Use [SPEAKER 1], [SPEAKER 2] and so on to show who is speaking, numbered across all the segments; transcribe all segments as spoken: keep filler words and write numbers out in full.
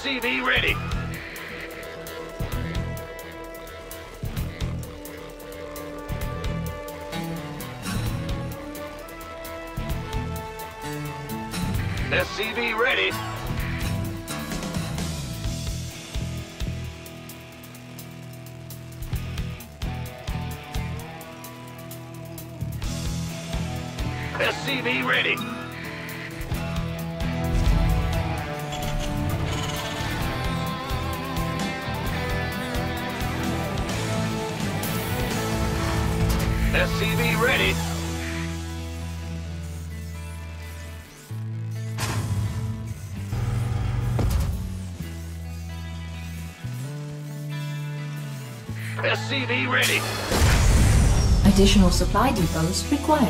[SPEAKER 1] C V ready. S C V ready. S C V ready. S C V ready. S C V ready.
[SPEAKER 2] Additional supply depots required.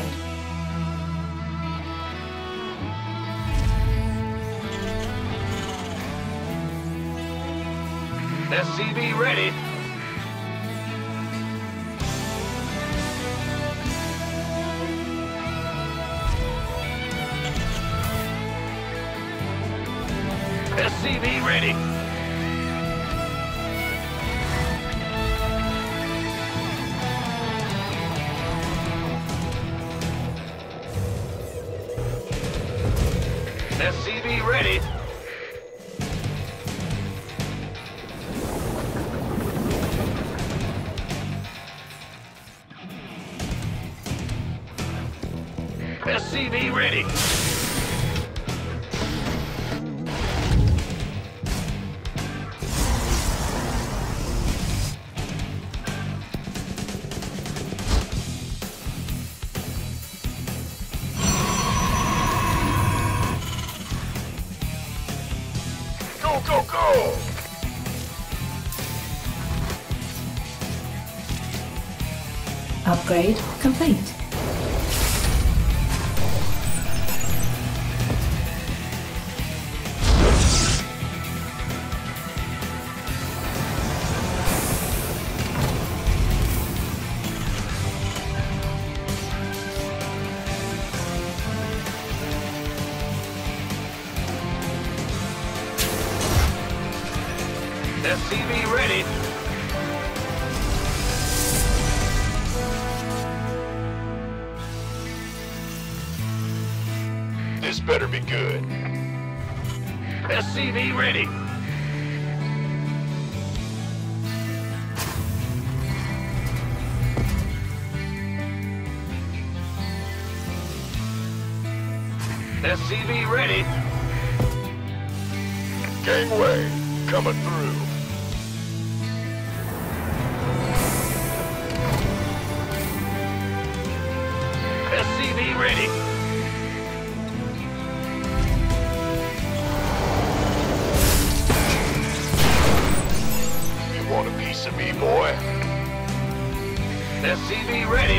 [SPEAKER 1] S C V ready. S C V ready. S C V ready. S C V ready. Go, go, go!
[SPEAKER 2] Upgrade complete.
[SPEAKER 1] S C V ready. This better be good. S C V ready. S C V ready. Gangway coming through. S C V ready. You want a piece of me, boy? S C V ready.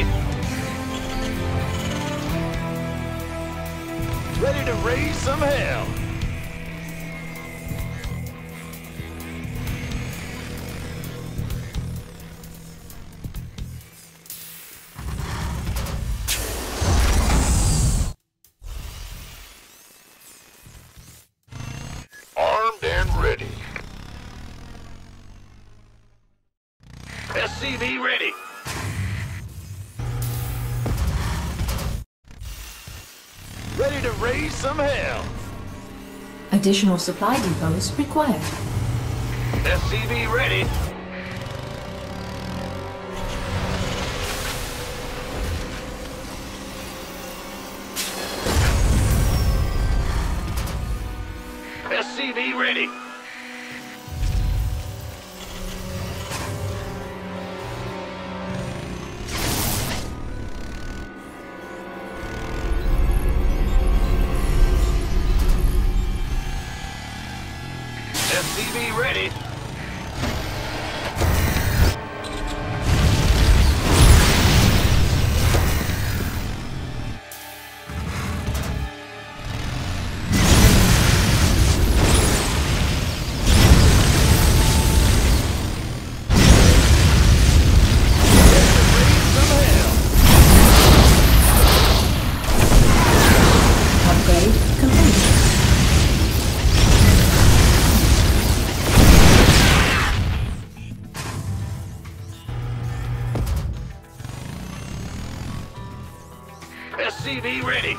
[SPEAKER 1] Ready to raise some hell. Armed and ready. S C V ready. Ready to raise some hell.
[SPEAKER 2] Additional supply depots required.
[SPEAKER 1] S C V ready. S C V ready. S C V ready. C V ready.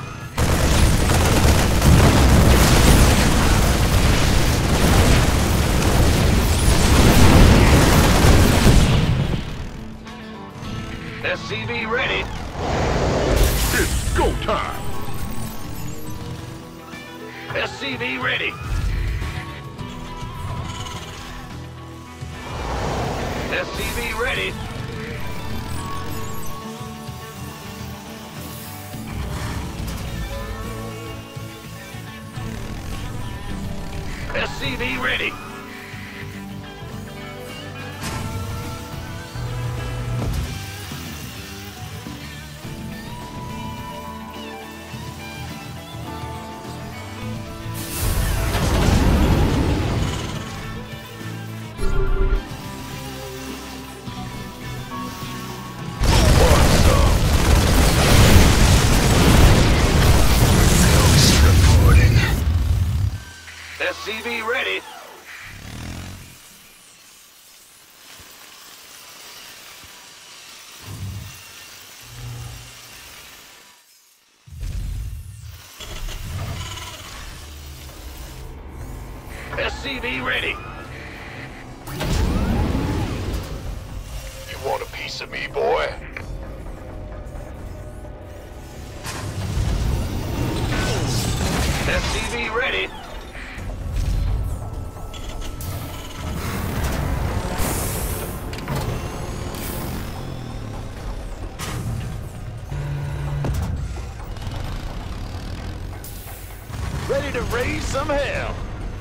[SPEAKER 1] S C V ready.
[SPEAKER 3] It's go time.
[SPEAKER 1] S C V ready. S C V ready. S C V ready. S C V ready. S C V ready.
[SPEAKER 3] You want a piece of me, boy?
[SPEAKER 1] S C V ready.
[SPEAKER 3] Ready to raise some hell.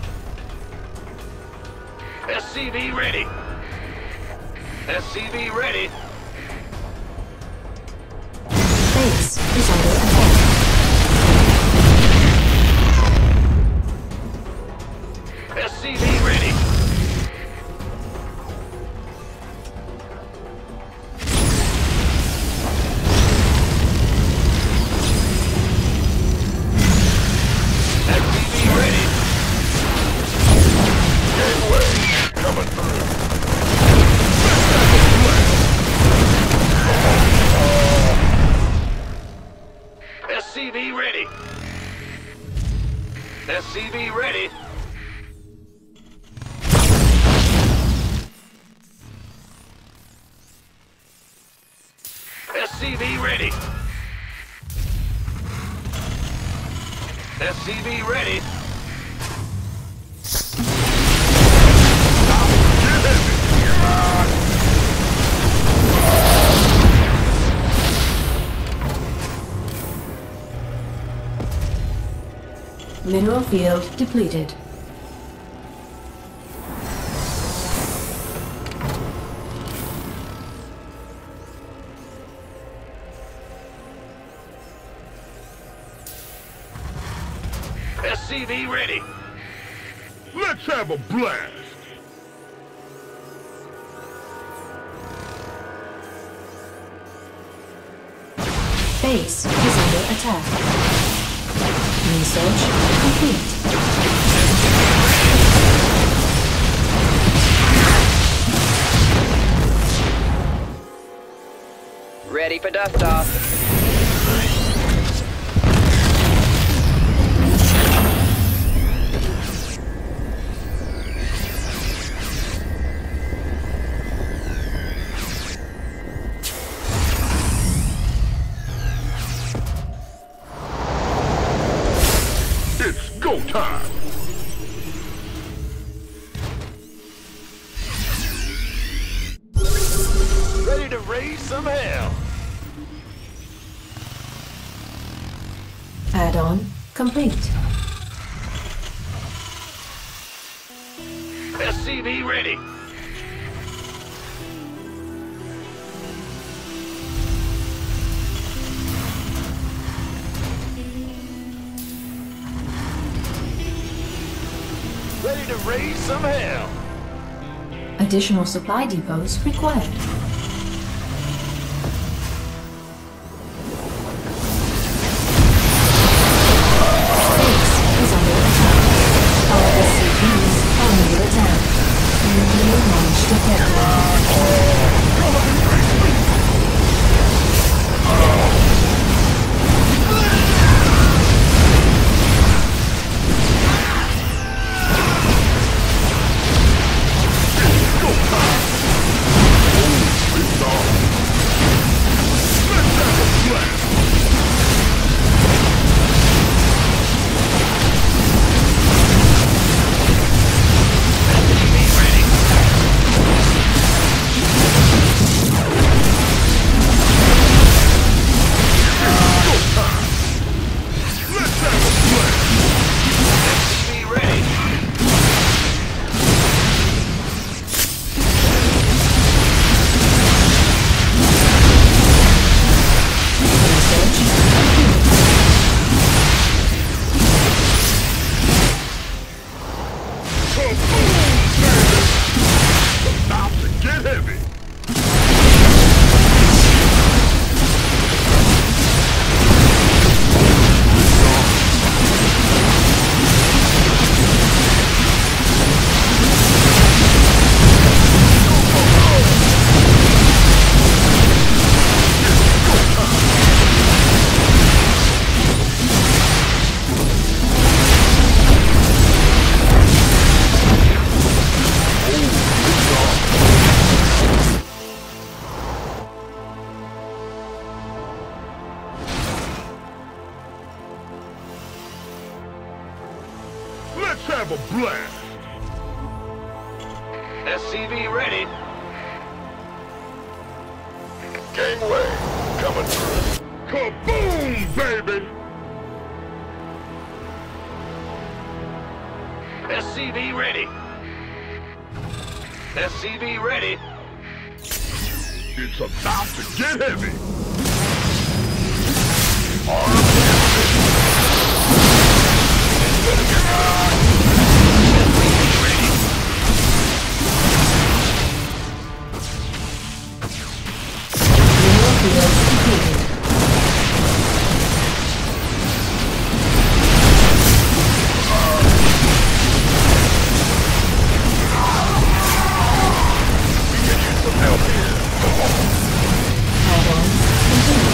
[SPEAKER 1] S C V ready. S C V ready.
[SPEAKER 2] Base is under attack.
[SPEAKER 1] S C V ready. S C V ready.
[SPEAKER 3] Gateway coming through.
[SPEAKER 1] S C V ready. S C V ready. S C V ready. S C V ready.
[SPEAKER 2] Mineral field depleted.
[SPEAKER 1] S C V ready.
[SPEAKER 3] Let's have a blast.
[SPEAKER 2] Base is under attack. Research complete.
[SPEAKER 4] Ready for dust off.
[SPEAKER 3] It's go time. Ready to raise some hell.
[SPEAKER 2] Add-on complete.
[SPEAKER 1] S C V ready.
[SPEAKER 3] Ready to raise some hell.
[SPEAKER 2] Additional supply depots required. Base is under attack. Our S C Vs are under attack. Nuclear launch detected.
[SPEAKER 3] have a blast.
[SPEAKER 1] S C V ready.
[SPEAKER 3] Gangway, coming through. Kaboom, baby!
[SPEAKER 1] S C V ready. S C V ready.
[SPEAKER 3] It's about to get heavy.
[SPEAKER 2] Add-ons complete.